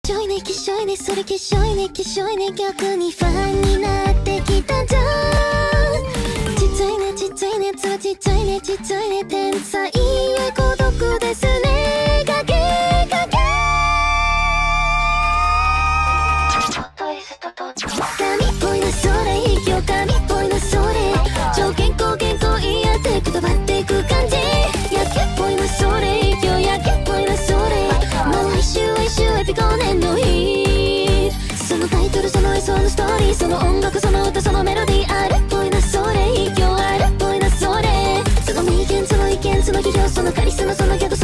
しょいねきしょいねそれきしょいねきしょいね逆にファンになってきたじゃん。ちっちゃいねちっちゃいねつらちっちゃいねちっちゃいね天才へ孤独ですねかけかけ神っぽいなそれ息を神っぽいなそれ超健康健康言い合ってくとばっていく感じやけっぽいなそれ息をやけっぽいなそれもう一周一周エピ5年の日そのタイトルその絵そのストーリーその音楽その歌そのメロディーあるっぽいなそれ息をあるっぽいなそれその意見その意見その批評そのカリスマそのギャグ